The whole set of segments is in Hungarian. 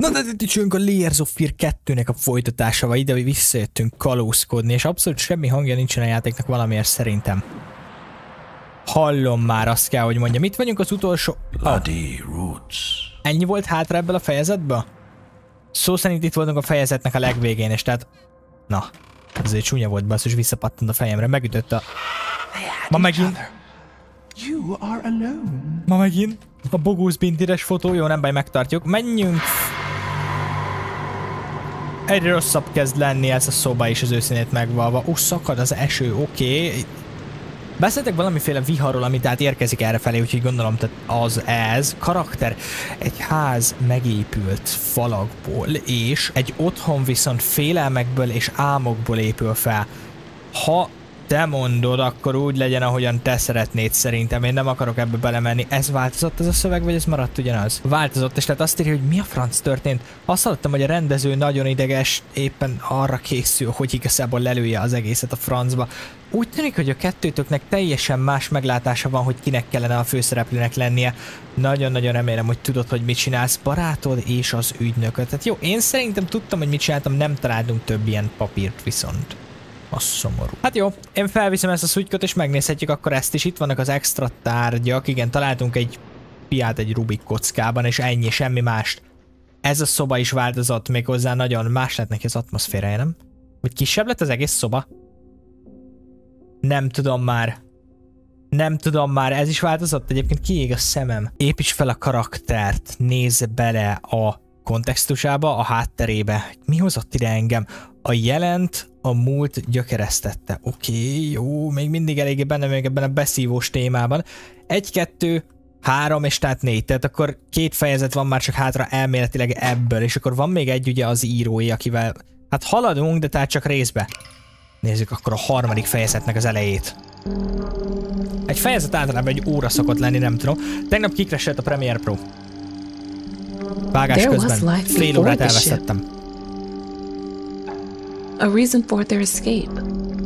Na de itt a Layers of Fear 2-nek a folytatásával, ide visszajöttünk kalózkodni, és abszolút semmi hangja nincsen a játéknak valamiért szerintem. Hallom már, azt kell, hogy mondjam. Itt vagyunk az utolsó... Ennyi volt hátra ebből a fejezetből? Szó szerint itt voltunk a fejezetnek a legvégén, és tehát... Na, ez egy csúnya volt, basszus, visszapattant a fejemre, megütött a... Ma megint... Ma megint? A bogúz bintires fotó, jó, nem baj, megtartjuk. Menjünk! Egyre rosszabb kezd lenni ez a szoba is az őszínét megvalva. Szakad az eső, oké. Beszéltek valamiféle viharról, ami tehát érkezik errefelé, úgyhogy gondolom, tehát az ez. Karakter. Egy ház megépült falakból, és egy otthon viszont félelmekből és álmokból épül fel. Ha te mondod, akkor úgy legyen, ahogyan te szeretnéd szerintem. Én nem akarok ebbe belemenni. Ez változott ez a szöveg, vagy ez maradt ugyanaz? Változott, és tehát azt írja, hogy mi a franc történt. Azt hallottam, hogy a rendező nagyon ideges, éppen arra készül, hogy igazából lelője az egészet a francba. Úgy tűnik, hogy a kettőtöknek teljesen más meglátása van, hogy kinek kellene a főszereplőnek lennie. Nagyon-nagyon remélem, hogy tudod, hogy mit csinálsz, barátod és az ügynököt. Tehát jó, én szerintem tudtam, hogy mit csináltam, nem találtunk több ilyen papírt viszont. Az szomorú. Hát jó, én felviszem ezt a szutykot, és megnézhetjük akkor ezt is. Itt vannak az extra tárgyak. Igen, találtunk egy piát egy Rubik kockában, és ennyi, semmi mást. Ez a szoba is változott, méghozzá nagyon más lett neki az atmoszférája, nem? Vagy kisebb lett az egész szoba? Nem tudom már. Nem tudom már, ez is változott? Egyébként kiég a szemem. Építs fel a karaktert, nézz bele a kontextusába, a hátterébe. Mi hozott ide engem? A jelent a múlt gyökeresztette. Oké, jó, még mindig eléggé benne még ebben a beszívós témában. 1, 2, 3 és tehát 4. Tehát akkor 2 fejezet van már csak hátra elméletileg ebből, és akkor van még egy ugye az írói, akivel hát haladunk, de tehát csak részbe. Nézzük akkor a 3. fejezetnek az elejét. Egy fejezet általában egy óra szokott lenni, nem tudom. Tegnap kikresett a Premiere Pro. Vágás közben. Fél órát elvesztettem. A reason for their escape.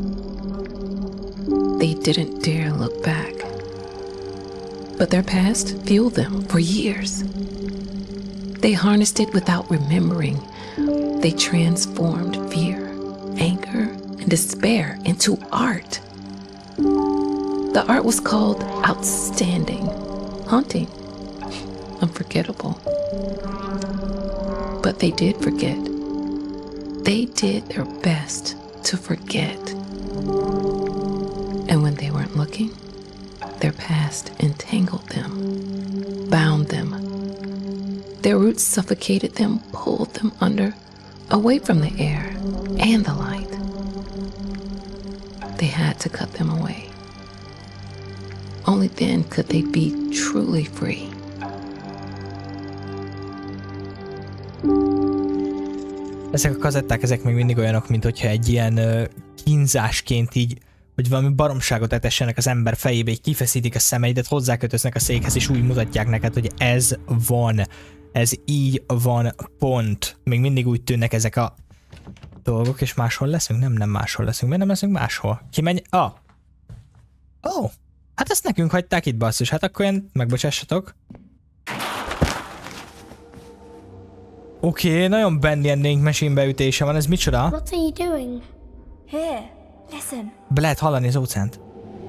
They didn't dare look back. But their past fueled them for years. They harnessed it without remembering. They transformed fear, anger, and despair into art. The art was called outstanding, haunting, unforgettable. But they did forget. They did their best to forget. And when they weren't looking, their past entangled them, bound them. Their roots suffocated them, pulled them under, away from the air and the light. They had to cut them away. Only then could they be truly free. Ezek a kazetták, ezek még mindig olyanok, mint hogyha egy ilyen kínzásként így, hogy valami baromságot etessenek az ember fejébe, így kifeszítik a szemeidet, hozzákötöznek a székhez, és úgy mutatják neked, hogy ez van. Ez így van, pont. Még mindig úgy tűnnek ezek a dolgok, és máshol leszünk? Nem máshol leszünk. Miért nem leszünk máshol? Kimenj... Oh. Hát ezt nekünk hagyták itt, basszus. Hát akkor ilyen megbocsássatok. Oké, nagyon Bendy and Link Machine beütése van, ez micsoda? What are you doing? Here, listen. Be lehet hallani az óceánt.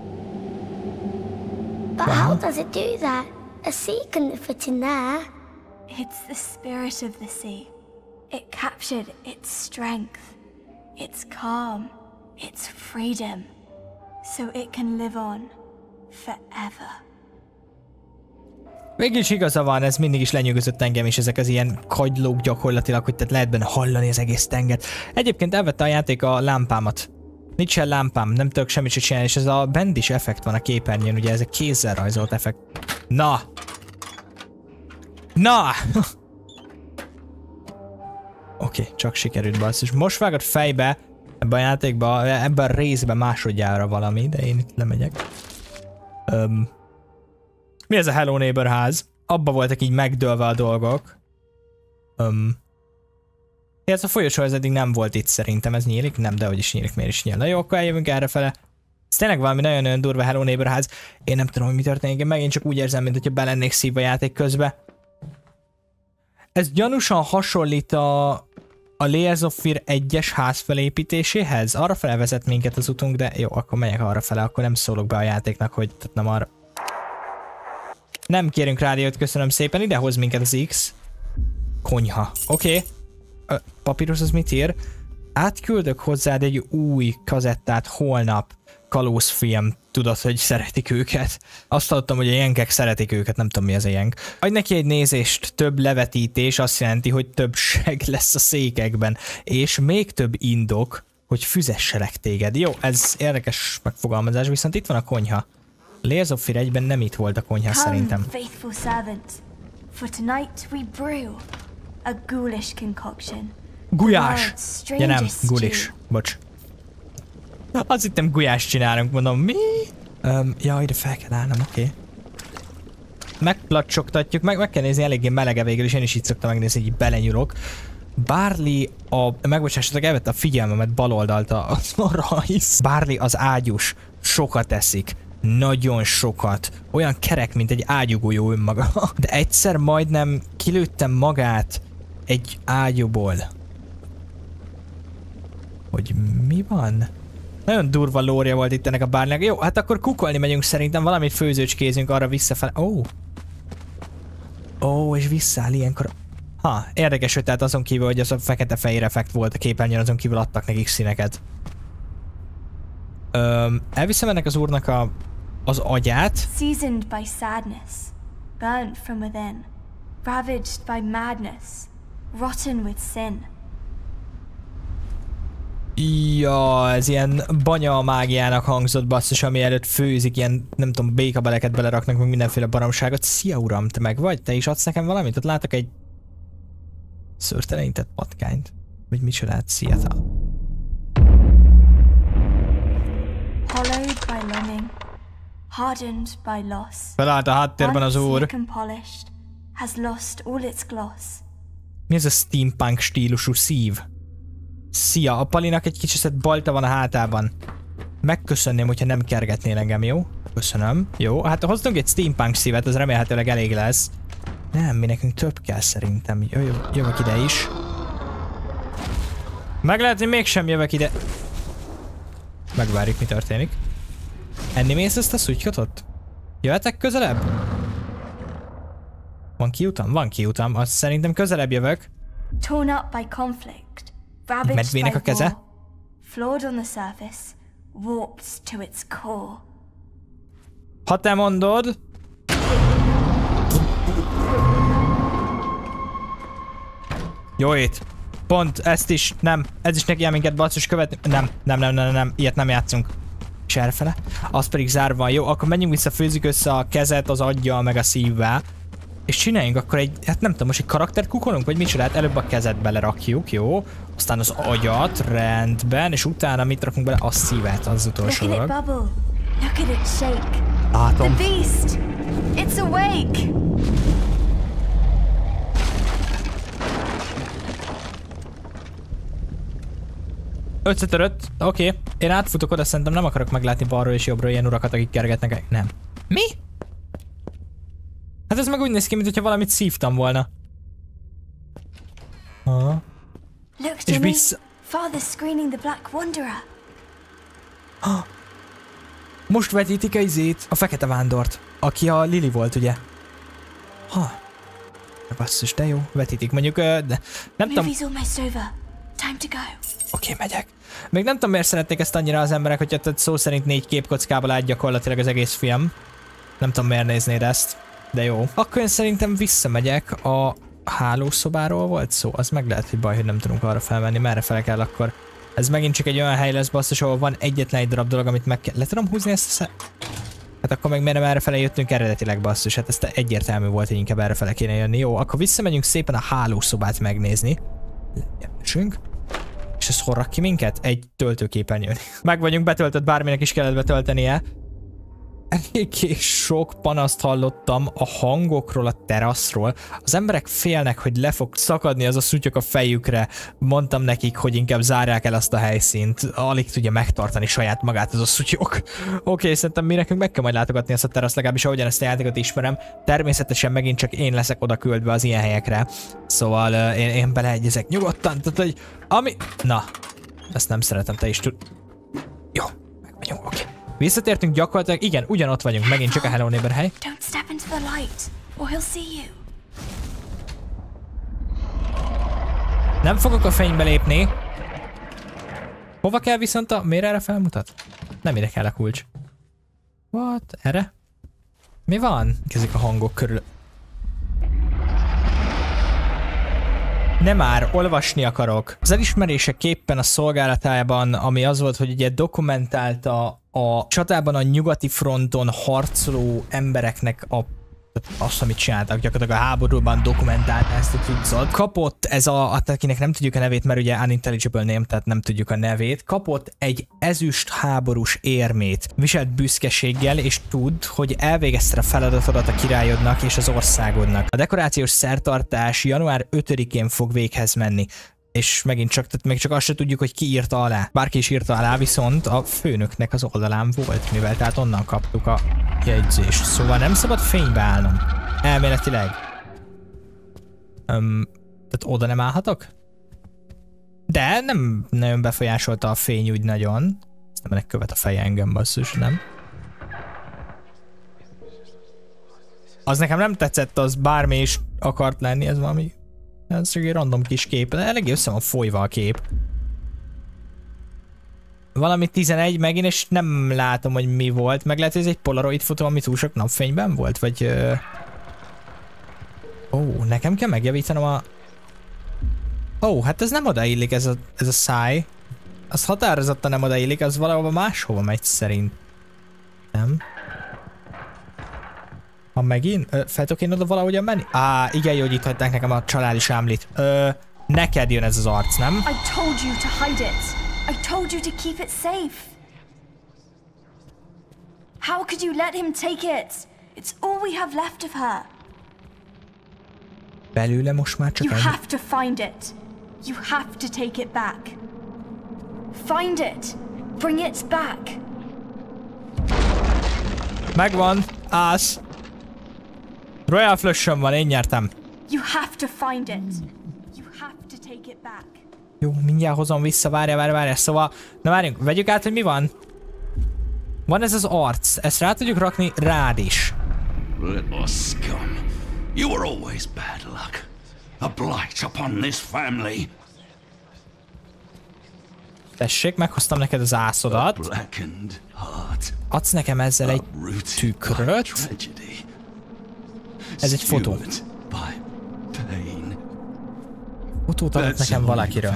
But how does it do that? A sea couldn't fit in there. It's the spirit of the sea. It captured its strength, its calm, its freedom, so it can live on forever. Végülis igaza van, ez mindig is lenyűgözött engem is, ezek az ilyen kagylók gyakorlatilag, hogy tehát lehet benne hallani az egész tengert. Egyébként elvette a játék a lámpámat. Nincsen lámpám, nem tudok semmit sem csinálni, és ez a bendis effekt van a képernyőn, ugye ez a kézzel rajzolt effekt. Na! Na! Oké, csak sikerült, basszus. Most vágott fejbe ebben a játékban, ebben a részben másodjára valami, de én itt lemegyek. Mi ez a Hello Neighbor ház? Abba voltak így megdőlve a dolgok. Ez a folyosó ez eddig nem volt itt szerintem, ez nyílik? Nem, de hogy is nyílik, miért is nyíl. Na jó, akkor eljövünk errefele. Ez tényleg valami nagyon durva Hello Neighbor ház. Én nem tudom, hogy mi történik, én megint csak úgy érzem, mint hogyha be lennék szívva játék közbe. Ez gyanúsan hasonlít a Layers of Fear 1-es ház felépítéséhez. Arra fele vezet minket az utunk, de jó, akkor megyek arra fele, akkor nem szólok be a játéknak, hogy nem arra. Nem kérünk rádiót, köszönöm szépen, ide hoz minket az X. Konyha. Oké. Papírus az mit ír? Átküldök hozzád egy új kazettát holnap. Kalózfilm. Tudod, hogy szeretik őket. Azt hallottam, hogy a jenkek szeretik őket, nem tudom mi az a jenk. Adj neki egy nézést, több levetítés azt jelenti, hogy több seg lesz a székekben. És még több indok, hogy füzesselek téged. Jó, ez érdekes megfogalmazás, viszont itt van a konyha. Layers of Fear 1-ben nem itt volt a konyha szerintem. Faithful servant. For tonight we brew a ghoulish concoction. Gulyás! Ja nem, gulis. Bocs. Azt hittem gulyás csinálunk, mondom, mi? Ja, ide fel kell állnom, oké. Megplacsogtatjuk, meg kell nézni, eléggé melege végül, és én is így szoktam megnézni, hogy belenyúlok. Barley megbocsássatok, elvette a figyelmemet bal oldalt a rajz. Barley az ágyús, sokat eszik. Nagyon sokat. Olyan kerek, mint egy ágyúgolyó önmaga. De egyszer majdnem kilőttem magát egy ágyúból. Hogy mi van? Nagyon durva lória volt itt ennek a bárnak. Jó, hát akkor kukolni megyünk szerintem, valamit főzőcskézünk arra visszafele. Ó, és visszaáll ilyenkor. Ha, érdekes, hogy tehát azon kívül, hogy az a fekete-fehér effekt volt a képernyőn, azon kívül adtak nekik színeket. Elviszem ennek az úrnak az agyát. Seasoned by sadness, burnt from within, ravaged by madness, rotten with sin. Ja, ez ilyen banya mágiának hangzott basszus, ami előtt főzik, ilyen nem tudom, békabeleket beleraknak, meg mindenféle baromságot. Szia uram, te meg vagy? Te is adsz nekem valamit? Ott látok egy szőrtelenített patkányt. Vagy micsodát? Szia. Hollowed by longing, hardened by loss. Felállt a háttérben az úr. Has lost all its gloss. Mi ez a steampunk stílusú szív? Szia, a Palinak egy kicsit balta van a hátában. Megköszönném, hogyha nem kergetnél engem, jó? Köszönöm. Jó, hát hoztunk egy steampunk szívet, az remélhetőleg elég lesz. Nem, mi nekünk több kell szerintem. Jövök ide is. Meg lehet, hogy mégsem jövök ide. Megvárjuk, mi történik. Enni mész ezt a szutykotot? Jöhetek közelebb? Van kiutam? Van kiutam. Azt szerintem közelebb jövök. Torn up by conflict, ravaged Medvének a by keze? war, flawed on the surface, warped to its core. Ha te mondod. Jó ét. Pont ezt is, nem. Ez is neki minket basszus követni. Nem. Ilyet nem játszunk. És errefele. Az pedig zárva van. Jó, akkor menjünk vissza, főzzük össze a kezet, az aggyal, meg a szívvel. És csináljunk akkor egy, hát nem tudom, most egy karaktert kukolunk, vagy micsoda? Hát előbb a kezet belerakjuk, jó? Aztán az agyat, rendben, és utána mit rakunk bele? A szívet, az utolsó dolog. Look at it bubble. Look at it shake. Látom. The beast! It's awake! Oké. Én átfutok oda, szerintem nem akarok meglátni balról és jobbról ilyen urakat, akik kergetnek. Nem. Mi? Hát ez meg úgy néz ki, mintha valamit szívtam volna. Aha. Look, És Jimmy. vissza... Father's screening the Black Wanderer. Most vetítik a izét, a fekete vándort, aki a Lily volt, ugye? Basszus, de jó, vetítik. Mondjuk, de nem tudom... Movie's almost over. Time to go. Oké, megyek. Még nem tudom, miért szeretnék ezt annyira az emberek, hogyha szó szerint 4 képkockából állt gyakorlatilag az egész film. Nem tudom, miért néznéd ezt, de jó. Akkor én szerintem visszamegyek. A hálószobáról volt szó? Az meg lehet, hogy baj, hogy nem tudunk arra felmenni. Merre fel kell akkor? Ez megint csak egy olyan hely lesz, basszus, ahol van egyetlen egy darab dolog, amit meg kell... Le tudom húzni ezt a Hát akkor meg miért nem errefele jöttünk eredetileg, basszus? Hát ez egyértelmű volt, hogy inkább errefele kéne jönni. Jó, akkor visszamegyünk szépen a hálószobát megnézni. Legyessünk. És ez hol rak ki minket? Egy töltőképernyőn. Meg vagyunk betöltött, bárminek is kellett betöltenie. eléggé sok panaszt hallottam a hangokról, a teraszról. Az emberek félnek, hogy le fog szakadni az a szutyok a fejükre. Mondtam nekik, hogy inkább zárják el azt a helyszínt. Alig tudja megtartani saját magát az a szutyok. Oké, szerintem mi nekünk meg kell majd látogatni ezt a teraszt, legalábbis ahogyan ezt a játékot ismerem. Természetesen megint csak én leszek oda küldve az ilyen helyekre. Szóval én beleegyezek nyugodtan. Tehát, hogy ami... Na, ezt nem szeretem, te is tud... Jó, meg vagyunk, oké. Visszatértünk gyakorlatilag, igen, ugyanott vagyunk, megint csak a Hello Neighbor hely. Don't step into the light, or he'll see you. Nem fogok a fénybe lépni. Hova kell viszont a... Miért erre felmutat? Nem ide kell a kulcs. What? Erre? Mi van? Kezdik a hangok körül. Nem már, olvasni akarok. Az elismeréseképpen a szolgálatában, ami az volt, hogy ugye dokumentálta a csatában a nyugati fronton harcoló embereknek azt, amit csináltak, gyakorlatilag a háborúban dokumentálta ezt a cuccot. Kapott ez akinek nem tudjuk a nevét, mert ugye unintelligible name, tehát nem tudjuk a nevét, kapott egy ezüst háborús érmét, viselt büszkeséggel, és tud, hogy elvégezte a feladatodat a királyodnak és az országodnak. A dekorációs szertartás január 5-én fog véghez menni. És megint csak, tehát még csak azt se tudjuk, hogy ki írta alá. Bárki is írta alá, viszont a főnöknek az oldalán volt, mivel tehát onnan kaptuk a jegyzést. Szóval nem szabad fénybe állnom. Elméletileg. Tehát oda nem állhatok? De nem nagyon befolyásolta a fény úgy nagyon. Ezt nem ennek követ a feje engem, basszus, nem? Az nekem nem tetszett, az bármi is akart lenni, ez valami... Ez csak egy random kis kép, de eléggé össze van folyva a kép. Valami 11 megint, és nem látom, hogy mi volt. Meg lehet, hogy ez egy polaroid fotó, ami túl sok napfényben volt, vagy... Ó, nekem kell megjavítanom a... Ó, hát ez nem odaillik ez a száj. Az határozottan nem odaillik, az valahova máshova megy szerint. Nem? Ha megint? Fel tudok én oda valahogyan menni? Á, igen, jó, hogy itt hagyták nekem a családi sámlit. Neked jön ez az arc, nem? I told you to hide it. I told you to keep it safe. How could you let him take it? It's all we have left of her. Belőle most már csak You ennyi. have to find it. You have to take it back. Find it. Bring it back. Megvan. Ász. Royal Flush-on van, én nyertem. You have to find it. You have to take it back. Jó, mindjárt hozom vissza, várjál. Szóval, na várjunk, vegyük át, hogy mi van. Van ez az arc, ezt rá tudjuk rakni rád is. Little scum. You were always bad luck. A blight upon this family. Tessék, meghoztam neked az ászodat. Blackened heart. Adsz nekem ezzel egy tükröt. Ez egy fotó. Fotót adott nekem valakiről.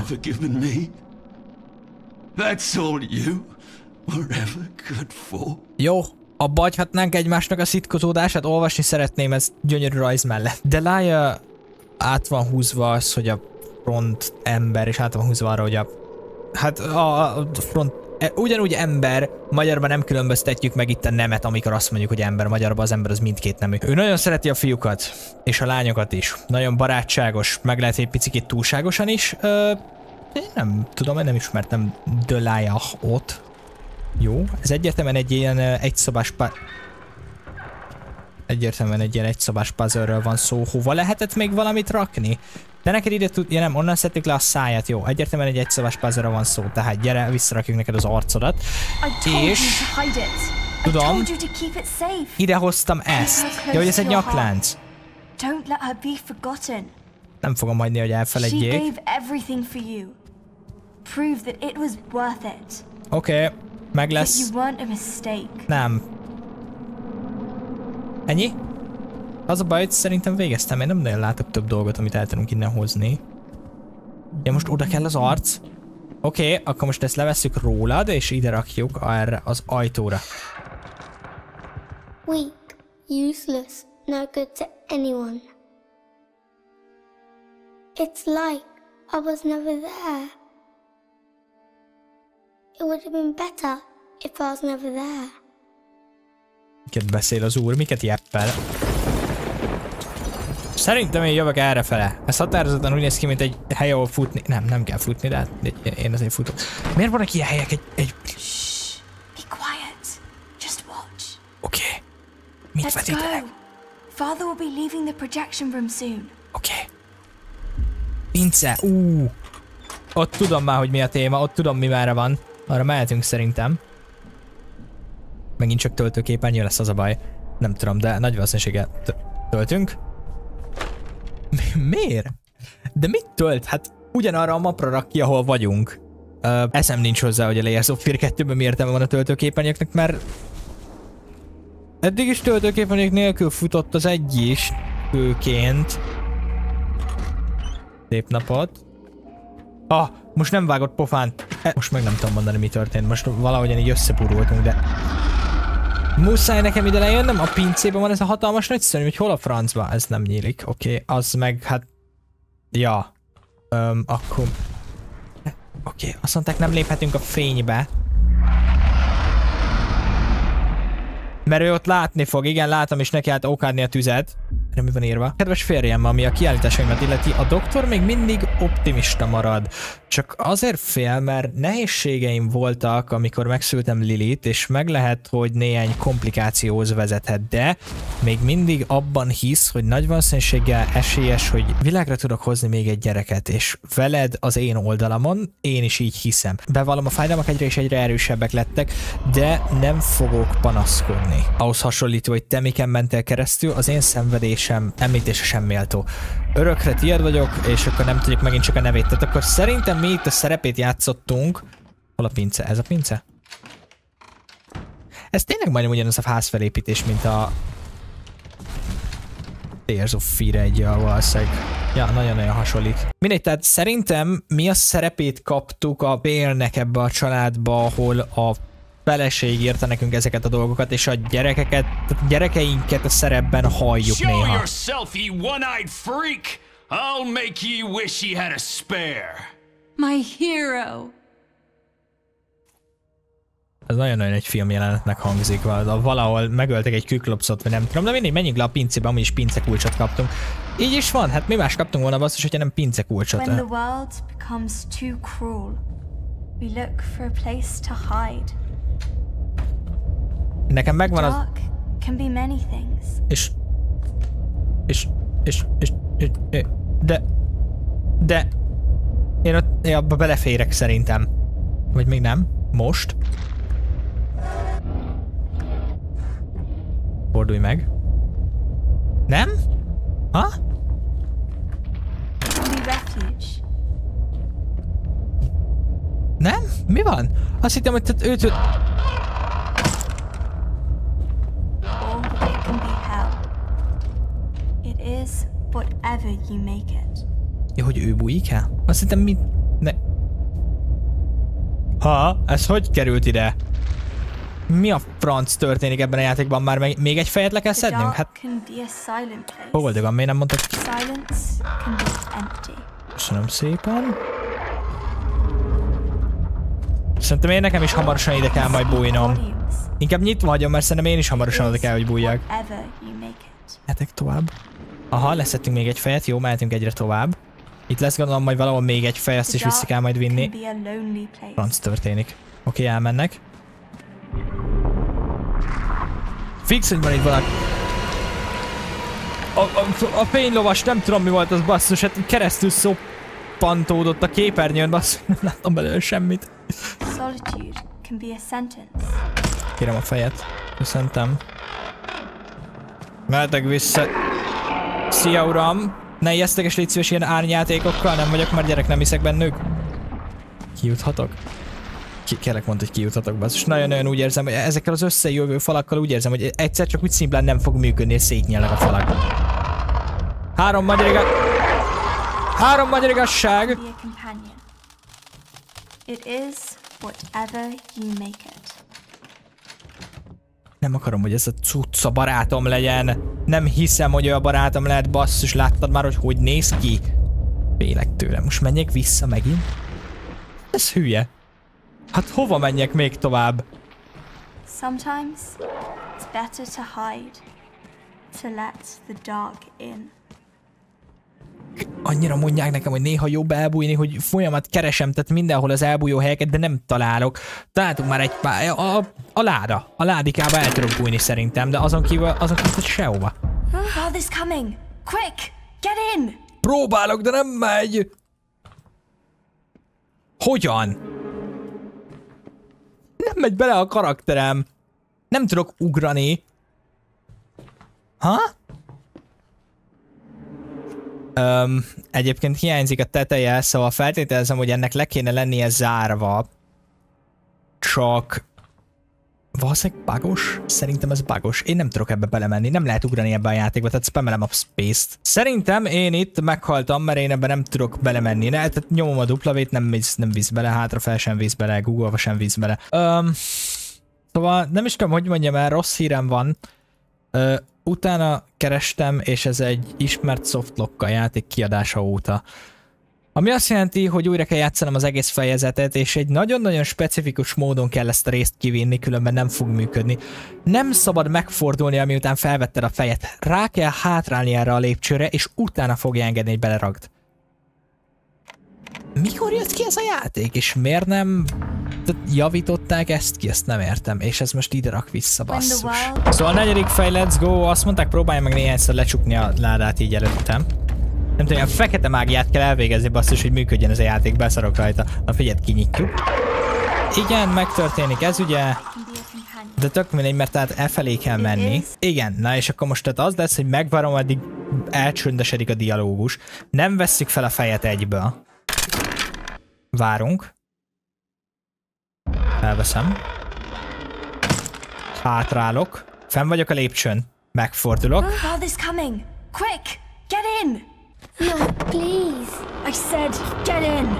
Jó, abba hagyhatnánk egymásnak a szitkozódását, olvasni szeretném ez gyönyörű rajz mellett. De Delia át van húzva az, hogy a front ember, és át van húzva arra, hogy a front ugyanúgy ember, magyarban nem különböztetjük meg itt a nemet, amikor azt mondjuk, hogy ember, magyarban az ember az mindkét nemű. Ő nagyon szereti a fiúkat, és a lányokat is. Nagyon barátságos, meg lehet egy picit túlságosan is. Én nem tudom, én nem ismertem Delia-ot. Jó, ez egyértelműen egy ilyen egyszobás puzzle-ről van szó. Hova lehetett még valamit rakni? De neked ide ja nem, onnan szedtük le a száját, jó. Egyértelműen egy egyszobás puzzle-ről van szó, tehát gyere, visszarakjuk neked az arcodat. És... tudom, ide hoztam ezt. Jó, hogy ez egy nyaklánc. Nem fogom hagyni, hogy elfeledjék. Oké, meg lesz. Nem. Ennyi? Az a baj, hogy szerintem végeztem, én nem nagyon látok több dolgot, amit el tudunk innen hozni. Ja, most oda kell az arc. Oké, akkor most ezt levesszük rólad, és ide rakjuk erre az ajtóra. Weak, useless, no good to anyone. It's like I was never there. It would have been better if I was never there. Miket beszél az úr? Miket jeppel? Szerintem én jövök errefele. Ez határozottan úgy néz ki, mint egy hely, ahol futni. Nem kell futni, de hát én azért futok. Miért vannak ilyen helyek egy... Shh. Be quiet. Just watch. Oké. Mit Let's vetítenek? go. Father will be leaving the projection room soon. Oké. Pince. Ott tudom már, hogy mi a téma. Ott tudom, mi merre van. Arra mehetünk szerintem. Megint csak töltőképernyő lesz, az a baj. Nem tudom, de nagy valószínűséggel töltünk. Miért? De mit tölt? Hát ugyanarra a mapra rak ki, ahol vagyunk. Eszem nincs hozzá, hogy a Layers of Fear 2-ben mi értelme van a töltőképernyőknek, mert eddig is töltőképernyők nélkül futott az egy is, főként. Szép napot. Most nem vágott pofán. Most meg nem tudom mondani, mi történt. Most valahogyan így összepurultunk, de... Muszáj nekem ide lejönnem? A pincében van ez a hatalmas nagy szörny, hogy hol a francba? Ez nem nyílik, oké. Az meg, hát... Ja. Akkor... Oké, azt mondták, nem léphetünk a fénybe. Mert ő ott látni fog, igen, látom, és neki állt okádni a tüzet. Erre mi van írva? Kedves férjem, ami a kiállításaimat illeti, a doktor még mindig optimista marad. Csak azért fél, mert nehézségeim voltak, amikor megszültem Lilit, és meg lehet, hogy néhány komplikációhoz vezethet, de még mindig abban hisz, hogy nagy valószínűséggel esélyes, hogy világra tudok hozni még egy gyereket, és veled az én oldalamon, én is így hiszem. Bevallom, a fájdalmak egyre erősebbek lettek, de nem fogok panaszkodni. Ahhoz hasonlítva, hogy te miken mentél keresztül, az én szenvedésem említése sem méltó. Örökre tiéd vagyok, és akkor nem tudjuk megint csak a nevét. Tehát akkor szerintem mi itt a szerepét játszottunk. Hol a pince? Ez a pince? Ez tényleg majdnem ugyanaz a házfelépítés, mint a Layers of Fear 1, valószínűleg. Ja, nagyon-nagyon hasonlít. Mindegy, tehát szerintem mi a szerepét kaptuk a Bélnek ebbe a családba, ahol a feleség írta nekünk ezeket a dolgokat, és a gyerekeinket a szerepben halljuk néha. Show yourself, ye one-eyed freak! I'll make ye wish ye had a spare. My hero. Ez nagyon-nagyon egy filmjelenetnek hangzik, valahol megöltek egy küklopszot, vagy nem tudom, de mindig menjünk le a pincébe, amúgy is pincekulcsot kaptunk. Így is van, hát mi más kaptunk volna basszus, hogyha nem pincekulcsot. When the world becomes too cruel, we look for a place to hide. Nekem megvan az... Dark can be many things. De... Én ott abba beleférek szerintem. Vagy még nem? Most? Fordulj meg. Nem? Ha? Nem? Mi van? Azt hittem, hogy őt... Ja, hogy ő bújik el? Azt hittem, mi... Ne... Ha, ez hogy került ide? Mi a franc történik ebben a játékban? Már még egy fejet le kell szednünk? Hát... Boldogan, miért nem mondtad ki? Köszönöm szépen. Szerintem én nekem is hamarosan ide kell majd bújnom. Inkább nyitva hagyom, mert szerintem én is hamarosan oda kell, hogy bújjak. Mehetek tovább. Aha, leszettünk még egy fejet, jó, mehetünk egyre tovább. Itt lesz gondolom majd valahol még egy fej, azt is vissza kell majd vinni. Franc történik. Oké, elmennek. Fix, hogy van itt valaki. A fénylovas, nem tudom mi volt az basszus, hát keresztül szoppantódott a képernyőn, basszus, nem láttam belőle semmit. Kérem a fejet. Köszöntem. Mehetek vissza. Szia uram! Ne ijesztek és légy szíves ilyen árnyjátékokkal, nem vagyok már gyerek, nem hiszek bennük. Kijuthatok? Kérlek mondd, hogy kijuthatok, basszus. Nagyon-nagyon úgy érzem, hogy ezekkel az összejövő falakkal úgy érzem, hogy egyszer csak úgy szimplán nem fog működni, és szétnyelnek a falak. Három magyar igazság! Nem akarom, hogy ez a cucca barátom legyen. Nem hiszem, hogy olyan barátom lehet, basszus. Láttad már, hogy néz ki? Félek tőle. Most menjek vissza megint? Ez hülye. Hát hova menjek még tovább? Sometimes it's better to hide, to let the dark in. Annyira mondják nekem, hogy néha jobb elbújni, hogy folyamat keresem, tehát mindenhol az elbújó helyeket, de nem találok. Találtunk már egy pár... A láda. A ládikába el tudok bújni szerintem, de azon kívül sehova. Father's coming! Quick! Get in! Próbálok, de nem megy! Hogyan? Nem megy bele a karakterem. Nem tudok ugrani. Ha? Egyébként hiányzik a teteje, szóval feltételezem, hogy ennek le kéne lennie zárva. Csak... Valószínűleg bugos? Szerintem ez bugos. Én nem tudok ebbe belemenni, nem lehet ugrani ebbe a játékba, tehát spamelem a space-t. Szerintem én itt meghaltam, mert én ebbe nem tudok belemenni. Tehát nyomom a W-t, nem visz bele, hátrafel sem visz bele, Google-ba sem visz bele. Szóval nem is tudom, hogy mondjam el, rossz hírem van. Utána kerestem, és ez egy ismert softlock a játék kiadása óta. Ami azt jelenti, hogy újra kell játszanom az egész fejezetet, és egy nagyon-nagyon specifikus módon kell ezt a részt kivinni, különben nem fog működni. Nem szabad megfordulni, amiután felvetted a fejet. Rá kell hátrálni erre a lépcsőre, és utána fogja engedni, hogy beleragd. Mikor jött ki ez a játék, és miért nem javították ezt ki? Ezt nem értem, és ez most ide rak vissza, basszus. Szóval a 4. fej, let's go, azt mondták, próbálj meg néhányszor lecsukni a ládát így előttem. Nem tudom, a fekete mágiát kell elvégezni, basszus, hogy működjön ez a játék, beszarok rajta. Na figyeld, kinyitjuk. Igen, megtörténik ez ugye, de tök mindegy, mert tehát elfelé kell menni. Igen, na és akkor most tehát az lesz, hogy megvárom, addig elcsöndesedik a dialógus. Nem vesszük fel a fejet egyből. Várunk. Felveszem. Hátrálok. Fenn vagyok a lépcsőn. Megfordulok. Father's coming! Quick! Get in! No, please. I said get in!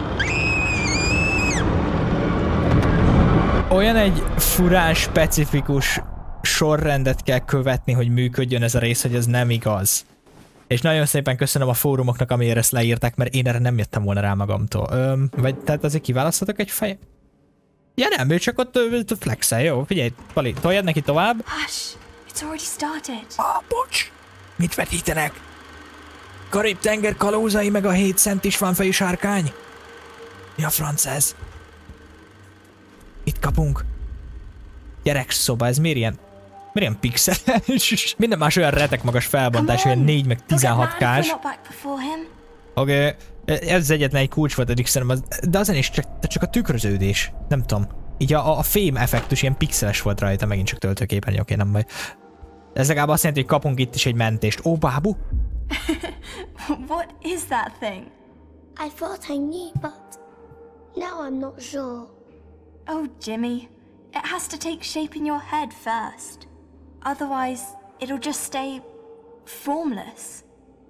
Olyan egy furán specifikus sorrendet kell követni, hogy működjön ez a rész, hogy ez nem igaz. És nagyon szépen köszönöm a fórumoknak, amiért ezt leírták, mert én erre nem jöttem volna rá magamtól. Vagy tehát azért kiválaszthatok egy fejet? Ja nem, ő csak ott flexel, jó? Figyelj, Pali, toljad neki tovább. Hush! It's already started. Bocs! Mit vetítenek? Karib-tenger kalózai meg a 7 centis van fejű sárkány? Mi a franc ez? Mit kapunk? Gyerekszoba, ez miért ilyen pixeles? Minden más olyan retek magas felbontás, olyan 4 meg 16K-s. Oké, ez egyetlen egy kulcs volt eddig szerintem, de azon is csak a tükröződés. Nem tudom. Így a fém effektus ilyen pixeles volt rajta, megint csak töltőképernyő, oké, nem baj. Ez legalább azt jelenti, hogy kapunk itt is egy mentést. Ó, bábú! What is that thing? I thought I knew, but now I'm not sure. Oh, Jimmy. It has to take shape in your head first. Otherwise, it'll just stay formless.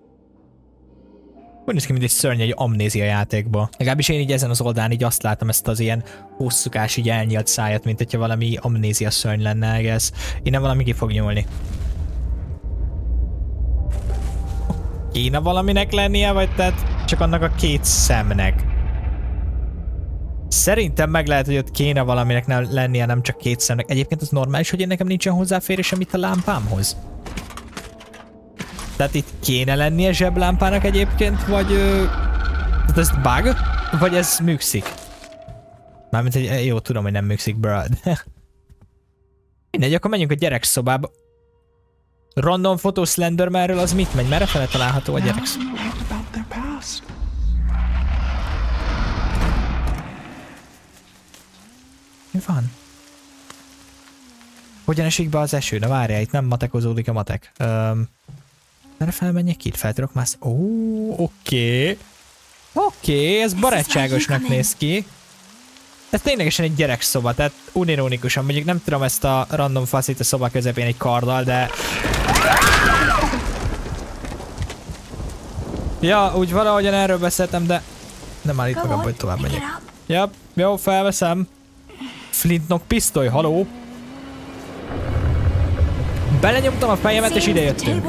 Úgy néz ki, mint egy szörny egy amnézia játékba. Legalábbis én így ezen az oldalán így azt látom, ezt az ilyen hosszúkás, így elnyílt szájat, mint hogyha valami amnézia szörny lenne, egész. Innen valami ki fog nyúlni. Kéne valaminek lennie, vagy tehát csak annak a 2 szemnek? Szerintem meg lehet, hogy ott kéne valaminek lennie, nem csak 2 szemnek. Egyébként az normális, hogy én nekem nincsen hozzáférésem itt a lámpámhoz? Tehát itt kéne lennie zseblámpának egyébként, vagy... Tehát ez bug? Vagy ez műkszik? Mármint, hogy jó, tudom, hogy nem műkszik, bro. Mindegy, akkor menjünk a gyerekszobába. Random fotó Slendermanről az mit megy? Merre fele található a gyerekszobába? Mi van? Hogyan esik be az eső? Na várjál, itt nem matekozódik a matek. Merre felmenjek itt? Fel tudok mászni? Ó, oké. Oké, ez barátságosnak néz ki. Ez ténylegesen egy gyerekszoba, tehát unironikusan, mondjuk nem tudom ezt a random faszit a szoba közepén egy karddal, de... Ja, úgy valahogyan erről beszéltem, de... Nem áll itt magamból, hogy tovább megyek. Jap, jó, felveszem. Flintlock pisztoly, haló? Belenyomtam a fejemet és idejöttünk.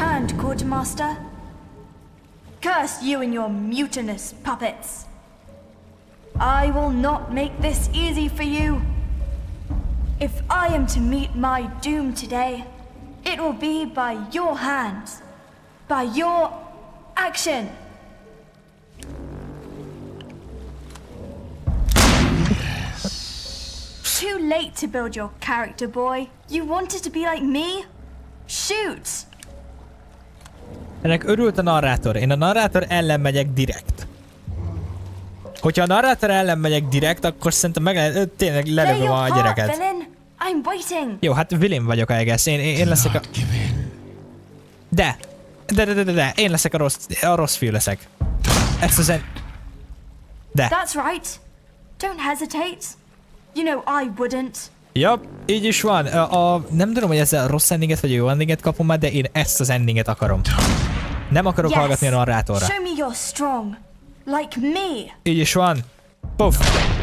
Curse you and your mutinous puppets. I will not make this easy for you. If I am to meet my doom today, it will be by your hands, by your action. Too late to build your character, boy. You wanted to be like me? Shoot! Ennek örült a narrátor. Én a narrátor ellen megyek direkt. Hogyha a narrátor ellen megyek direkt, akkor szerintem tényleg lelövöm a gyereket. I'm waiting. Jó, hát Willem vagyok, I guess. Én leszek a... De. Én leszek a rossz fiú leszek. Ezt az De. That's right. Don't hesitate. You know I wouldn't. Jobb, így is van. Nem tudom, hogy ezzel rossz endinget vagy jó endinget kapom már, de én ezt az endinget akarom. Nem akarok hallgatni a narrátorra. Show me you're strong. Like me. Így is van. Puff.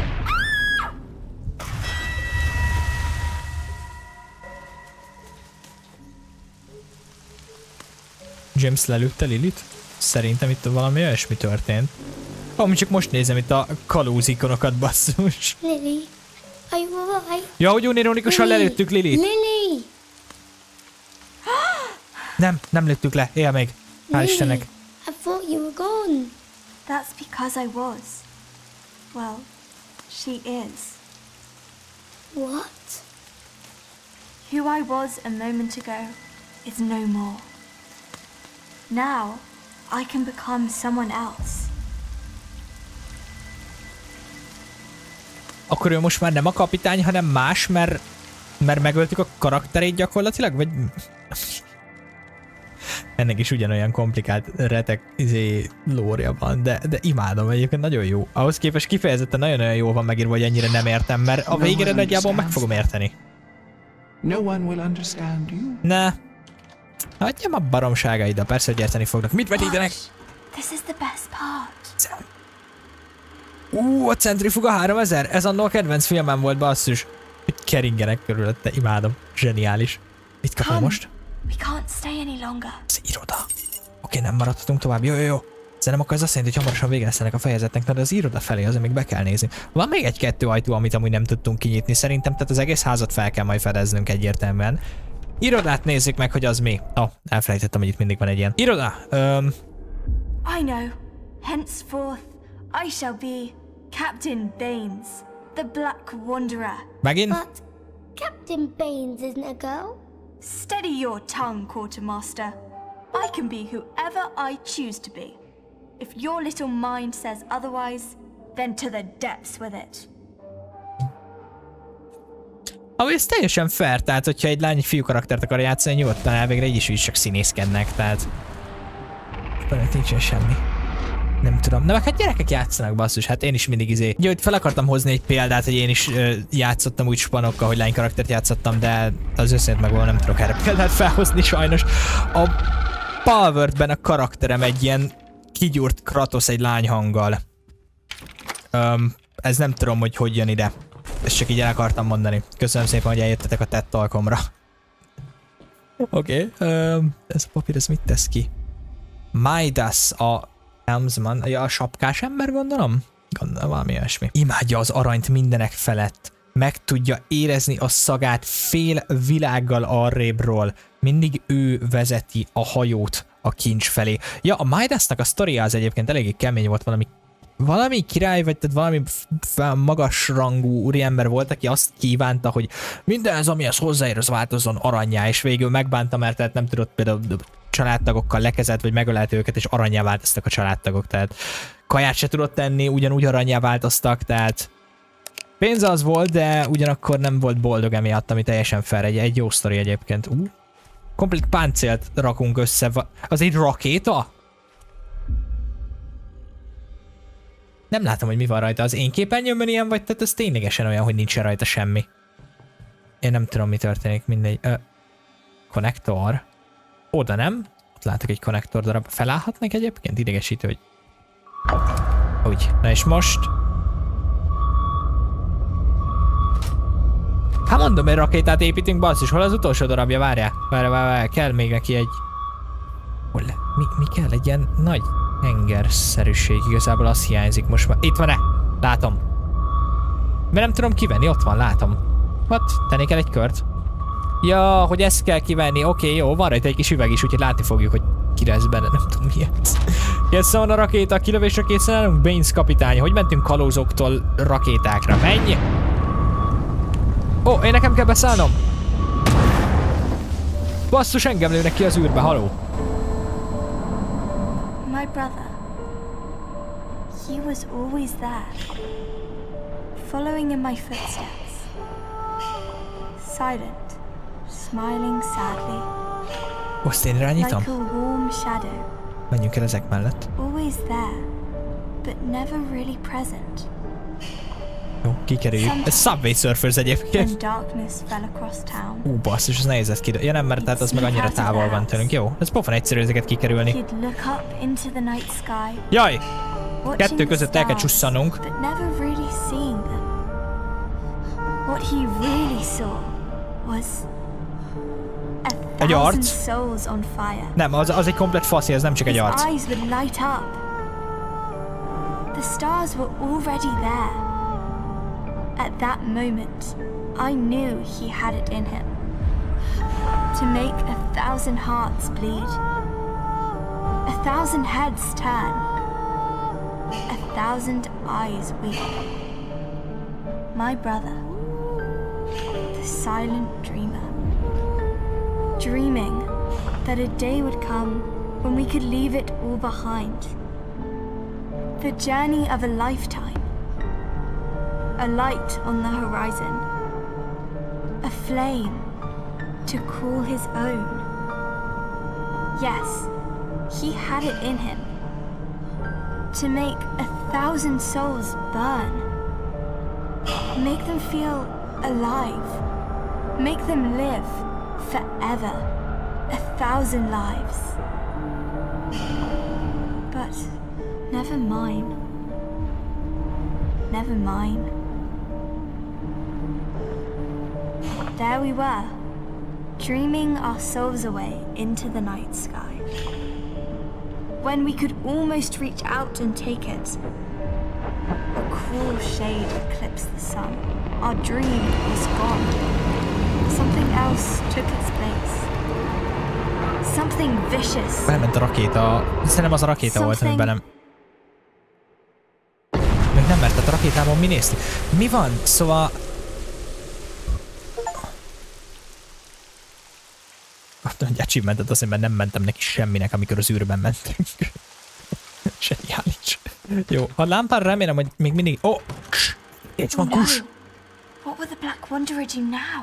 James lelőtte Lilit? Szerintem itt valami olyasmi történt. Csak most nézem itt a kalóz ikonokat, basszus. Lily, are you alright? Ja, hogy unironikusan lelőttük Lilit. Lily! Nem lőttük le, él még. Hál' Istennek. I thought you were gone. That's because I was. Well, she is. What? Who I was a moment ago is no more. Now, I can become someone else. Akkor ő most már nem a kapitány, hanem más, mert megöltük a karakterét gyakorlatilag? Vagy... Ennek is ugyanolyan komplikált retek lória van, de imádom, egyébként nagyon jó. Ahhoz képest kifejezetten nagyon jól van megírva, hogy ennyire nem értem, mert a végére nagyjából meg fogom érteni. Ne. Hagyjam a baromságaidat, persze, hogy érteni fognak. Mit vetítenek? This is the best part. A Centrifuga 3000? Ez annól a kedvenc filmem volt, basszus. Itt keringenek körülötte, imádom. Zseniális. Mit kapom most? We can't stay any longer. Az iroda. Oké, nem maradhatunk tovább. Jó. Szerintem akkor ez azt jelenti, hogy hamarosan vége leszenek a fejezetnek, de az iroda felé azért még be kell nézni. Van még egy-kettő ajtó, amit amúgy nem tudtunk kinyitni. Szerintem tehát az egész házat fel kell majd fedeznünk egyértelműen. Irodát nézzük meg, hogy az mi. Elfelejtettem, hogy itt mindig van egy ilyen. Iroda! I know. Henceforth, I shall be Captain Baines, the Black Wanderer. Megint? But Captain Baines isn't a girl. Steady your tongue, Quartermaster. I can be whoever I choose to be. If your little mind says otherwise, then to the depths with it. Ahogy ez teljesen fair, tehát hogyha egy lány egy fiú karaktert akar játszani, nyugodtan elvégre így is csak színészkednek, tehát... Itt nincsen semmi. Nem tudom. Na meg hát gyerekek játszanak, basszus, hát én is mindig Ugye, hogy fel akartam hozni egy példát, hogy én is játszottam úgy spanokkal, hogy lány karaktert játszottam, de az összét meg nem tudok erre példát felhozni sajnos. A Palworldben a karakterem egy ilyen kigyúrt Kratos egy lány hanggal. Ez nem tudom, hogy jön ide. Ezt csak így el akartam mondani. Köszönöm szépen, hogy eljöttetek a tett alkomra. Oké. Ez a papír, ez mit tesz ki? Midas, a helmsman, a sapkás ember, gondolom? Gondolom, valami olyasmi. Imádja az aranyt mindenek felett. Meg tudja érezni a szagát fél világgal arrébről. Mindig ő vezeti a hajót a kincs felé. Ja, a Midasnak a sztoria az egyébként eléggé kemény volt, valami király, vagy tehát valami magas rangú úriember volt, aki azt kívánta, hogy minden az, amihez hozzáér, az változzon arannyá, és végül megbánta, mert tehát nem tudott például családtagokkal lekezelt, vagy megölelte őket, és arannyá változtak a családtagok, tehát kaját se tudott tenni, ugyanúgy arannyá változtak, tehát pénz az volt, de ugyanakkor nem volt boldog emiatt, ami teljesen fair, egy jó sztori egyébként. Komplet páncélt rakunk össze, az egy rakéta? Nem látom, hogy mi van rajta. Az én képernyőmön ilyen vagy, tehát ez ténylegesen olyan, hogy nincsen rajta semmi. Én nem tudom, mi történik, mindegy. Konnektor. Oda nem? Ott látok egy konnektor darab. Felállhatnak egyébként? Idegesítő, hogy... Úgy. Na és most? Hát mondom, egy rakétát építünk, basszus. Hol az utolsó darabja? Várjál. Kell még neki egy... Hol? Mi kell? Egy ilyen nagy... hengerszerűség, igazából az hiányzik most már. Itt van-e? Látom. Mert nem tudom kivenni, ott van, látom. What? Tennék el egy kört? Ja, hogy ezt kell kivenni. Oké, jó, van rajta egy kis üveg is, úgyhogy látni fogjuk, hogy ki lesz benne, nem tudom mi ez. Készen van a rakéta, kilövésre készen állunk, Baines kapitány. Hogy mentünk kalózoktól rakétákra? Menj! Ó, én nekem kell beszállnom! Basszus, engem lőnek ki az űrbe, haló! My brother. He was always there. Following in my footsteps. Silent. Smiling sadly. Azt én irányítom? Like a warm shadow. Menjünk el ezek mellett. Always there, but never really present. Jó, kikerüljük. Ez Subway Surfers egyébként. When darkness fell across town. Basszus, ez nehéz ezt ja nem, mert tehát az meg annyira távol van tőlünk. Jó, ez pofon egyszerű ezeket kikerülni. He'd look up into the night sky. Jaj! Kettő között el kell csusszanunk. But never really seeing them. What he really saw was a thousand souls on fire. Nem, az egy komplet faszi, ez nem csak egy arc. His eyes would light up. The stars were already there. At that moment, I knew he had it in him. To make 1,000 hearts bleed. 1,000 heads turn. 1,000 eyes weep. My brother. The silent dreamer. Dreaming that a day would come when we could leave it all behind. The journey of a lifetime. A light on the horizon. A flame to call his own. Yes, he had it in him. To make 1,000 souls burn. Make them feel alive. Make them live forever. 1,000 lives. But never mine. Never mine. There we were, dreaming our souls away into the night sky. When we could almost reach out and take it, a cruel shade eclipsed the sun. Our dream was gone. Something else took its place. Something vicious. Belement a rakéta. Szerintem az a rakéta volt, amiben nem... Még nem mertett a rakétámon mi nézni. Mi van? Szóval... Egy achievementet azért, mert nem mentem neki semminek, amikor az űrben mentünk. Zseniális. Jó, a lámpán remélem, hogy még mindig... Oh! Itt van kus! What will the Black Wanderer do now?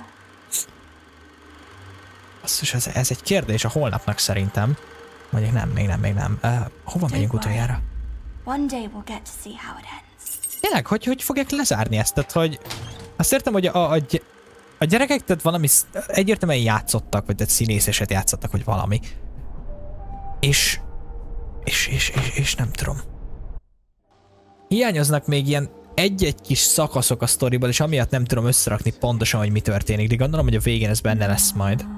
Basszus, ez egy kérdés a holnapnak szerintem. Mondjuk nem, még nem. Hova megyünk utoljára? One day we'll get to see how it ends. Tényleg, hogy fogják lezárni ezt? Tehát, hogy... Azt értem, hogy a gyerekek tehát valami egyértelműen játszottak, vagy tehát színészeset játszottak, vagy valami. És nem tudom. Hiányoznak még ilyen egy-egy kis szakaszok a sztoriból, és amiatt nem tudom összerakni pontosan, hogy mi történik, de gondolom, hogy a végén ez benne lesz majd.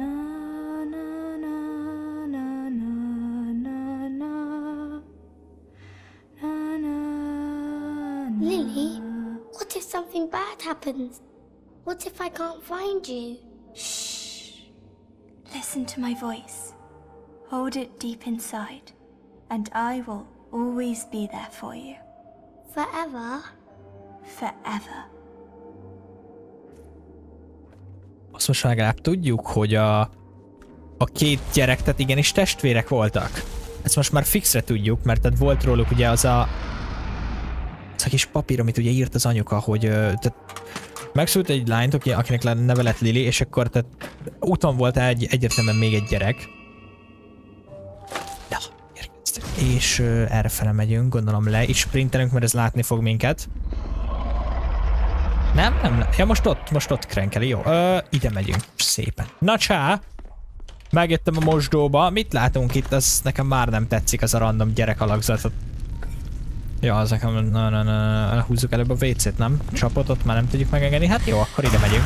Lily, what if something bad happens? What if I can't find you? Shh. Listen to my voice. Hold it deep inside, and I will always be there for you. Forever? Forever. Azt most legalább tudjuk, hogy a két gyerek, tehát igenis testvérek voltak. Ezt most már fixre tudjuk, mert tehát volt róluk ugye az a kis papír, amit ugye írt az anyuka, hogy tehát megszült egy lányt, akinek neve lett Lily, és akkor tehát úton volt egyértelműen még egy gyerek. Ja, érkeztünk. És errefele megyünk, gondolom le, és sprintelünk, mert ez látni fog minket. Nem. Ja, most ott krenkeli, jó. Ide megyünk, szépen. Na csá! Megjöttem a mosdóba. Mit látunk itt? Az nekem már nem tetszik, az a random gyerek alakzat. Ja, az nekem... Húzzuk előbb a WC-t, nem? Csapotot már nem tudjuk megengedni. Hát jó, akkor ide megyünk.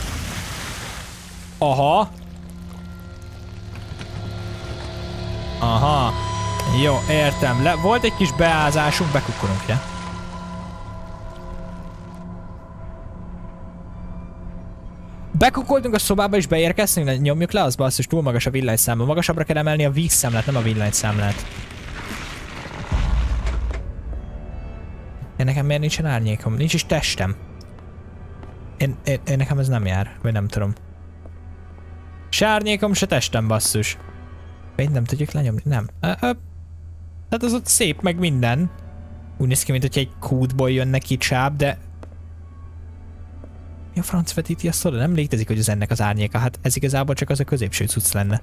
Aha. Aha. Jó, értem. Volt egy kis beázásunk, bekukkolunk ide. Bekukoltunk a szobába és beérkeztünk, nyomjuk le az basszus, túl magas a villanyszámla. Magasabbra kell emelni a vízszámlát, nem a villanyszámlát. Nekem miért nincsen árnyékom? Nincs is testem. Én nekem ez nem jár, vagy nem tudom. Se árnyékom, se testem basszus. Még nem tudjuk lenyomni, nem. Hát az ott szép, meg minden. Úgy néz ki, mint hogyha egy kútból jönne ki csáb, de... Mi a franc vetíti azt oda? Nem létezik, hogy az ennek az árnyéka. Hát ez igazából csak az a középső cucc lenne.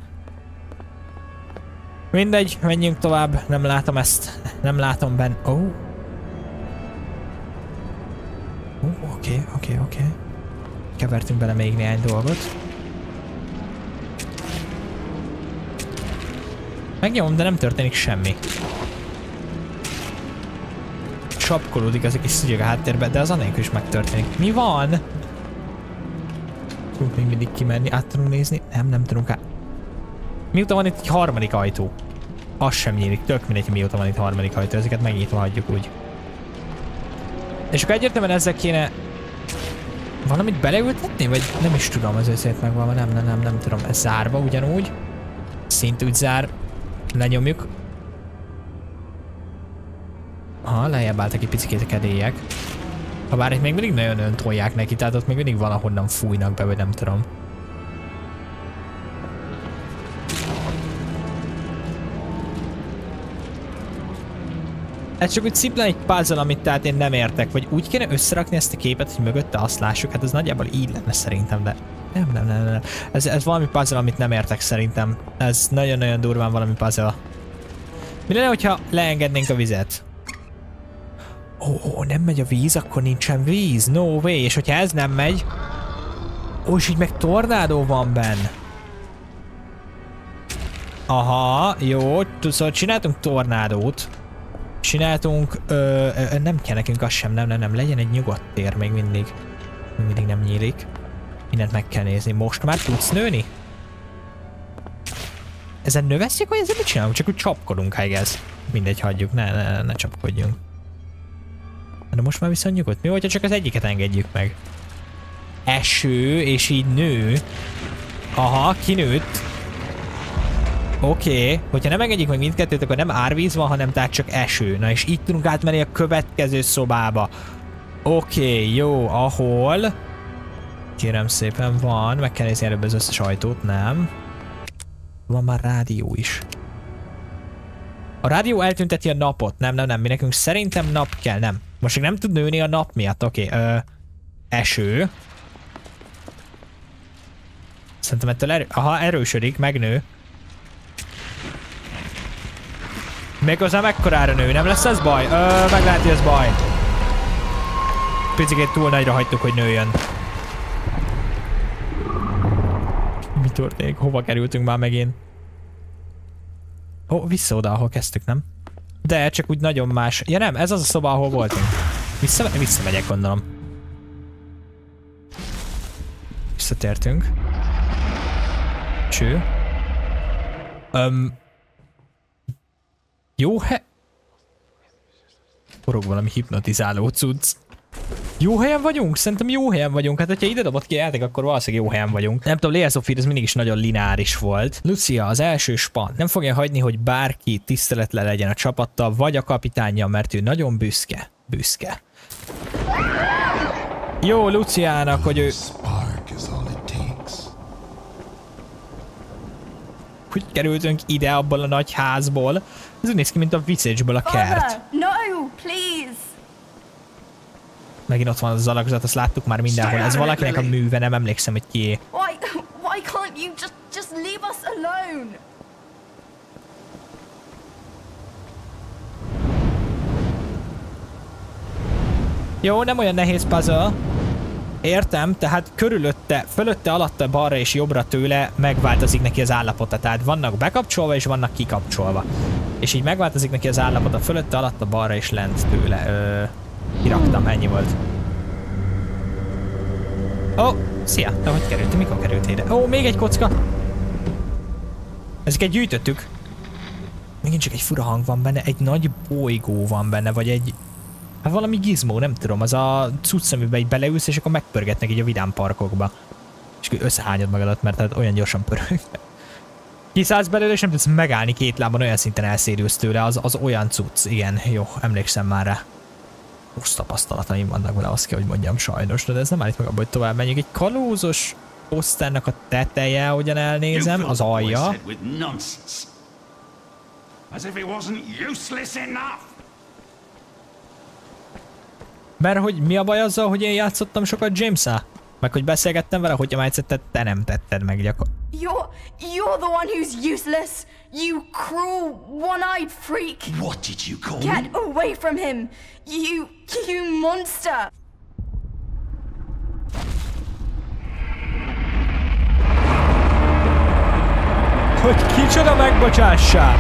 Mindegy, menjünk tovább. Nem látom ezt. Nem látom benne. Oké. Kevertünk bele még néhány dolgot. Megnyomom, de nem történik semmi. Csapkolódik az a kis szügyeg a háttérbe, de az anélkül is megtörténik. Mi van? Tudunk még mindig kimenni, át tudunk nézni? Nem tudunk át. Mióta van itt egy harmadik ajtó? Az sem nyílik, tök mindegy, mióta van itt harmadik ajtó, ezeket megnyitva hagyjuk úgy. És akkor egyértelműen ezzel kéne valamit beleültetni? Vagy nem is tudom, az őszét megvalva, nem tudom. Ez zárva ugyanúgy. Szint úgy zár. Lenyomjuk. Aha, lejjebb álltak egy picikét a kedélyek. Habár itt még mindig nagyon tolják neki, tehát ott még mindig valahonnan fújnak be, vagy nem tudom. Ez csak úgy szimplán egy puzzle, amit tehát én nem értek, vagy úgy kéne összerakni ezt a képet, hogy mögötte azt lássuk, hát ez nagyjából így lenne szerintem, de nem. Ez valami puzzle, amit nem értek szerintem. Ez nagyon-nagyon durván valami puzzle. Mi lenne, hogyha leengednénk a vizet? Nem megy a víz, akkor nincsen víz. No way. És hogyha ez nem megy... és így meg tornádó van benne. Aha, jó. Szóval csináltunk tornádót. Csináltunk... nem kell nekünk az sem, nem. Legyen egy nyugodt tér még mindig. Még mindig nem nyílik. Mindent meg kell nézni. Most már tudsz nőni? Ezen növeszjük, vagy ezzel mit csinálunk? Csak úgy csapkodunk, I guess. Mindegy, hagyjuk. Ne csapkodjunk. De most már viszont nyugodt. Mi, hogyha csak az egyiket engedjük meg? Eső, és így nő. Aha, kinőtt. Oké. Hogyha nem engedjük meg mindkettőt, akkor nem árvíz van, hanem tehát csak eső. Na és így tudunk átmenni a következő szobába. Oké, jó, ahol... Kérem szépen van. Meg kell nézni előbb az összes ajtót, nem? Van már rádió is. A rádió eltünteti a napot. Nem. Mi nekünk szerintem nap kell, nem. Most még nem tud nőni a nap miatt. Oké, eső. Szerintem ettől erősödik, megnő. Méghozzá mekkorára nő, nem lesz ez baj? Meg lehet, hogy ez baj. Picikét túl nagyra hagytuk, hogy nőjön. Mi történik? Hova kerültünk már megint? Vissza oda, ahol kezdtük, nem? De csak úgy nagyon más. Ja nem, ez az a szoba, ahol voltunk. Visszamegyek, gondolom. Visszatértünk. Cső. Jó forog valami hipnotizáló cucc. Jó helyen vagyunk? Szerintem jó helyen vagyunk. Hát, hogyha ide dobott ki a játék, akkor valószínűleg jó helyen vagyunk. Nem tudom, Lea Sophie ez mindig is nagyon lineáris volt. Lucia, az első span. Nem fogja hagyni, hogy bárki tiszteletlen legyen a csapattal, vagy a kapitánja, mert ő nagyon büszke. Jó Luciának, hogy ő... Hogy kerültünk ide abból a nagy házból? Ez úgy néz ki, mint a Visage-ből a kert. No, please. Megint ott van az alakzat, azt láttuk már mindenhol. Ez valakinek a műve, nem emlékszem, hogy kié. Why can't you just leave us alone? Jó, nem olyan nehéz puzzle. Értem, tehát körülötte, fölötte, alatta, balra és jobbra tőle megváltozik neki az állapota. Tehát vannak bekapcsolva és vannak kikapcsolva. És így megváltozik neki az állapota fölötte, alatta, balra és lent tőle. Kiraktam, ennyi volt. Szia! De hogy kerültél? Mikor kerültél ide? Még egy kocka! Ezeket gyűjtöttük. Megint csak egy fura hang van benne, egy nagy bolygó van benne, vagy egy... Hát valami gizmó, nem tudom, az a cucc, amiben így beleülsz, és akkor megpörgetnek így a vidám parkokba. És összehányod magadat, mert hát olyan gyorsan pörög. Kiszállsz belőle, és nem tudsz megállni két lábon, olyan szinten elszérülsz tőle, az olyan cucc. Igen, jó, emlékszem már rá. Rossz tapasztalataim vannak vele, azt kell, hogy mondjam, sajnos, de ez nem állít meg abba, hogy tovább menjünk. Egy kalózos poszternek a teteje, ahogyan elnézem, az alja. Mert hogy mi a baj azzal, hogy én játszottam sokat James-el? Meg hogy beszélgettem vele, hogyha már egyszer te nem tetted meg gyakorlatilag. You're the one who's useless! You cruel, one-eyed freak! What did you call me? Get away from him! You monster! Hogy kicsoda megbocsássál!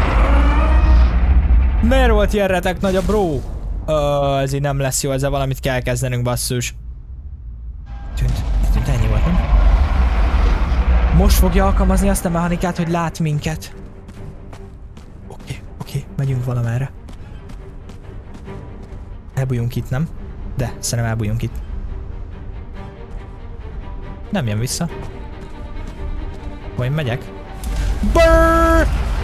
Miért volt ilyen retek nagy a bro? Ez így nem lesz jó, ezzel valamit kell kezdenünk, basszus. Tűnt, ennyi volt, nem? Most fogja alkalmazni azt a mechanikát, hogy lát minket. Oké, megyünk valamerre. Elbújjunk itt, nem? De, szerintem elbújjunk itt. Nem jön vissza. Hol én megyek? Brrrr!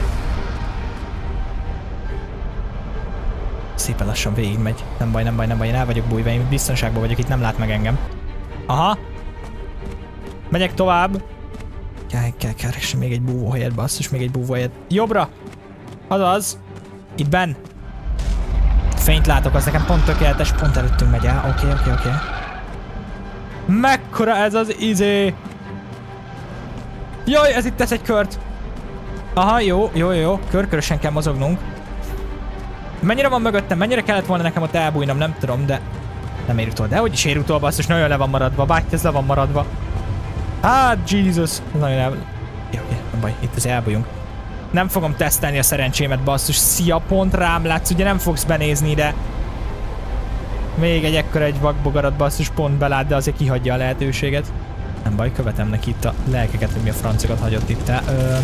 Szépen lassan végig megy. Nem baj, én el vagyok bújva, én biztonságban vagyok, itt nem lát meg engem. Aha. Megyek tovább. Kell keresni még egy búvóhelyet, basszus, még egy búvóhelyet. Jobbra! Azaz. Itt benn. Fényt látok, az nekem pont tökéletes, pont előttünk megy el. Oké. Mekkora ez az izé! Jaj, ez itt tesz egy kört! Aha, jó. Körkörösen kell mozognunk. Mennyire van mögöttem? Mennyire kellett volna nekem ott elbújnom? Nem tudom, de... Nem ér utol. De hogy is ér utol, basszus, nagyon le van maradva. Bágy, ez le van maradva. Hát, Jesus. Ez nagyon el... Jó, nem baj, itt az elbújunk. Nem fogom tesztelni a szerencsémet, basszus. Szia, pont rám látsz, ugye nem fogsz benézni ide. Még egy ekkora egy vakbogarat, basszus, pont belát, de azért kihagyja a lehetőséget. Nem baj, követem neki itt a lelkeket, hogy mi a francokat hagyott itt el.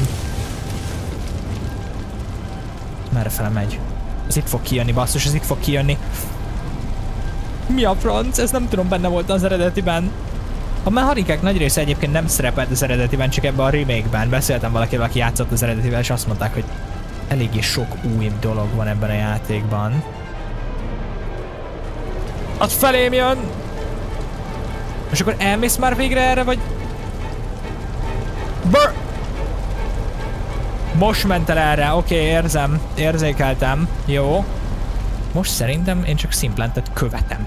Merrefele megy? Ez itt fog kijönni, basszus, ez itt fog kijönni. Mi a franc? Ez nem tudom, benne volt az eredetiben. A mechanikák nagy része egyébként nem szerepelt az eredetiben, csak ebben a remake-ben. Beszéltem valakivel, aki játszott az eredetivel, és azt mondták, hogy eléggé sok új dolog van ebben a játékban. Az felém jön! És akkor elmész már végre erre, vagy... Brr! Most ment el erre, oké, érzem. Érzékeltem. Jó. Most szerintem én csak szimplán, tehát követem.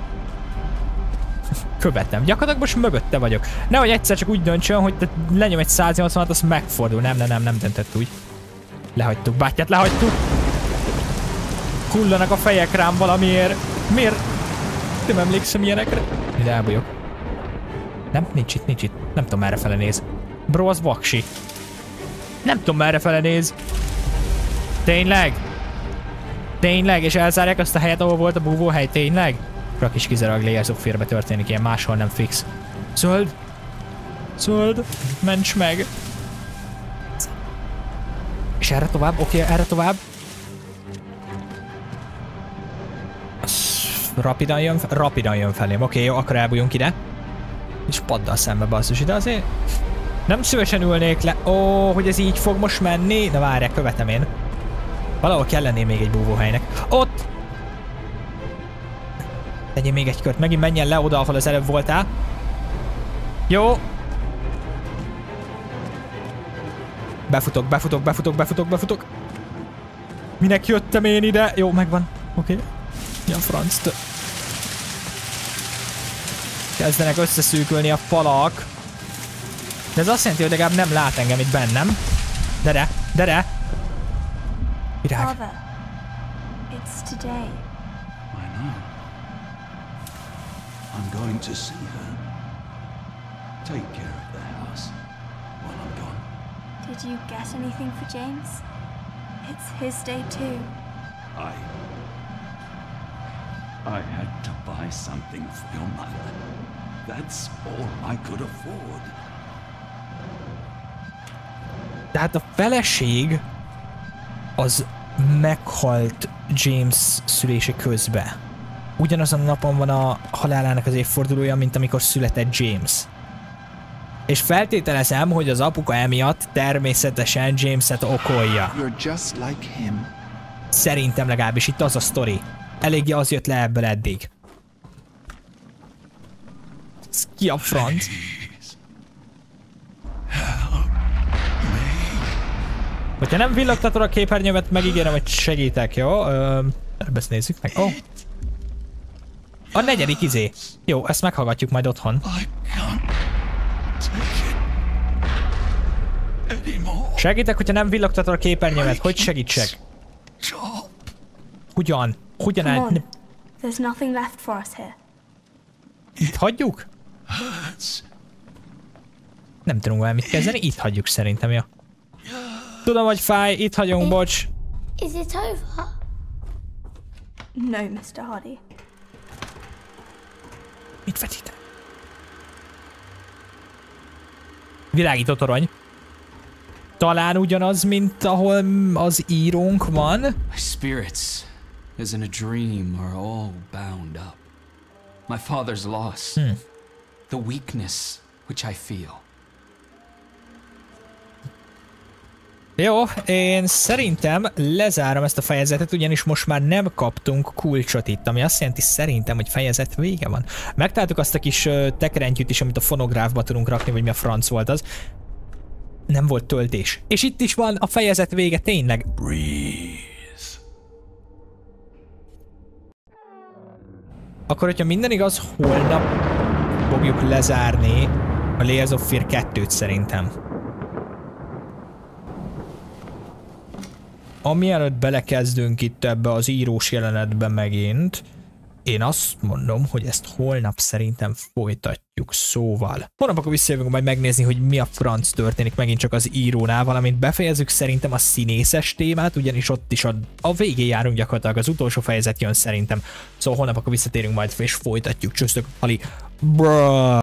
Követem. Gyakorlatilag most mögötte vagyok. Nehogy egyszer csak úgy döntsön, hogy lenyom egy 180-at, az megfordul. Nem döntött úgy. Lehagytuk, bátyát, lehagytuk. Hullanak a fejek rám valamiért. Miért? Nem emlékszem ilyenekre. Ide elbújok. Nem? Nincs itt. Nem tudom, merre fele néz. Bro, az vaksi. Nem tudom, merre fele néz. Tényleg? És elzárják azt a helyet, ahol volt a búvóhely? Tényleg? Rak is kizárólag Layers of Fear-be történik, ilyen máshol nem fix. Zöld! Ments meg! És erre tovább? Oké, erre tovább. Rapidan jön felém. Oké, jó, akkor elbújunk ide. És paddal szembe, basszus, ide azért. Nem szívesen ülnék le. Ó, hogy ez így fog most menni. Na várjál, követem én. Valahol kell lenni még egy búvóhelynek. Ott! Tegyél még egy kört. Megint menjen le oda, ahol az előbb voltál. Jó. Befutok. Minek jöttem én ide? Jó, megvan. Oké. Mi a franc? Kezdenek összeszűkülni a falak. De ez azt jelenti, hogy legalább nem lát engem itt bennem. Dere! Virág. Father, it's today. I know. I'm going to see her. Take care of the house while I'm gone. Did you get anything for James? It's his day too. I had to buy something for your mother. That's all I could afford. Tehát a feleség az meghalt James szülése közben. Ugyanazon a napon van a halálának az évfordulója, mint amikor született James. És feltételezem, hogy az apuka emiatt természetesen Jameset okolja. You're just like him. Szerintem legalábbis itt az a sztori. Eléggé az jött le ebből eddig. Ez ki a franc? Hogyha nem villogtatod a képernyőmet, megígérem, hogy segítek, jó? Ezt nézzük meg. Oh. A negyedik izé. Jó, ezt meghallgatjuk majd otthon. Segítek, hogyha nem villogtatod a képernyőmet. Hogy segítsek? Hogyan? Come on. There's nothing left for us here. Itt hagyjuk? Nem tudunk vele mit kezdeni, itt hagyjuk szerintem, ja. Tudom, hogy fáj, itt hagyunk, bocs. Is it over? No, Mr. Hardy. Mit vetít? Világító torony. Talán ugyanaz, mint ahol az írónk van. My spirits, as in a dream, are all bound up. My father's loss. The weakness which I feel. Jó, én szerintem lezárom ezt a fejezetet, ugyanis most már nem kaptunk kulcsot itt, ami azt jelenti szerintem, hogy fejezet vége van. Megtaláltuk azt a kis tekerentyűt is, amit a fonográfba tudunk rakni, vagy mi a franc volt az. Nem volt töltés. És itt is van a fejezet vége, tényleg. Akkor, hogyha minden igaz, holnap fogjuk lezárni a Layers of Fear 2-t szerintem. Amielőtt belekezdünk itt ebbe az írós jelenetbe megint, én azt mondom, hogy ezt holnap szerintem folytatjuk, szóval. Holnap akkor visszajövünk majd megnézni, hogy mi a franc történik megint csak az írónál, valamint befejezzük szerintem a színészes témát, ugyanis ott is a végén járunk gyakorlatilag, az utolsó fejezet jön szerintem. Szóval holnap akkor visszatérünk majd és folytatjuk. Csőztök, Ali. Bruh.